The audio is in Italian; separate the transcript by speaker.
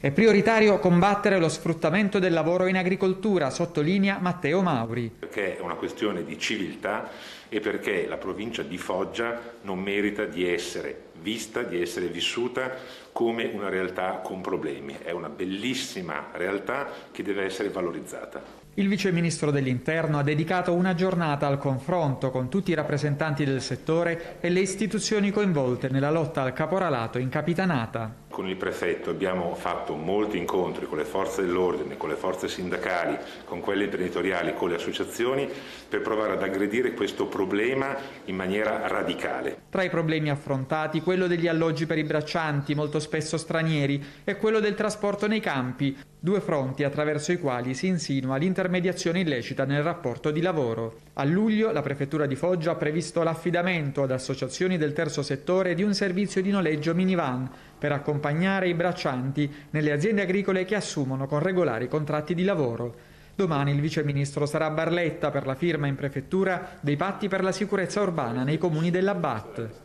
Speaker 1: È prioritario combattere lo sfruttamento del lavoro in agricoltura, sottolinea Matteo Mauri.
Speaker 2: Perché è una questione di civiltà e perché la provincia di Foggia non merita di essere vista, di essere vissuta come una realtà con problemi. È una bellissima realtà che deve essere valorizzata.
Speaker 1: Il vice ministro dell'Interno ha dedicato una giornata al confronto con tutti i rappresentanti del settore e le istituzioni coinvolte nella lotta al caporalato in Capitanata.
Speaker 2: Con il prefetto abbiamo fatto molti incontri con le forze dell'ordine, con le forze sindacali, con quelle imprenditoriali, con le associazioni per provare ad aggredire questo problema in maniera radicale.
Speaker 1: Tra i problemi affrontati quello degli alloggi per i braccianti, molto spesso stranieri, e quello del trasporto nei campi, due fronti attraverso i quali si insinua l'intermediazione illecita nel rapporto di lavoro. A luglio la Prefettura di Foggia ha previsto l'affidamento ad associazioni del terzo settore di un servizio di noleggio minivan per accompagnare i braccianti nelle aziende agricole che assumono con regolari contratti di lavoro. Domani il vice ministro sarà a Barletta per la firma in prefettura dei patti per la sicurezza urbana nei comuni della BAT.